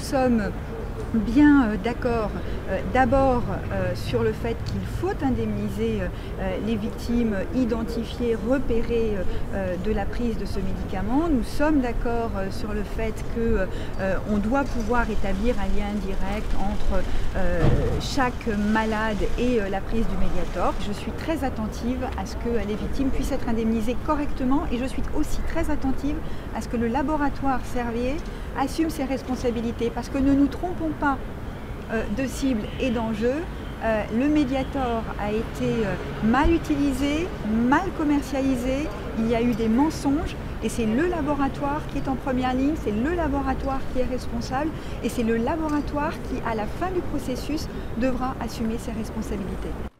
sommes bien d'accord d'abord sur le fait qu'il faut indemniser les victimes identifiées, repérées de la prise de ce médicament. Nous sommes d'accord sur le fait qu'on doit pouvoir établir un lien direct entre chaque malade et la prise du Mediator. Je suis très attentive à ce que les victimes puissent être indemnisées correctement et je suis aussi très attentive à ce que le laboratoire Servier assume ses responsabilités, parce que ne nous trompons pas de cible et d'enjeu. Le Mediator a été mal utilisé, mal commercialisé, il y a eu des mensonges et c'est le laboratoire qui est en première ligne, c'est le laboratoire qui est responsable et c'est le laboratoire qui, à la fin du processus, devra assumer ses responsabilités.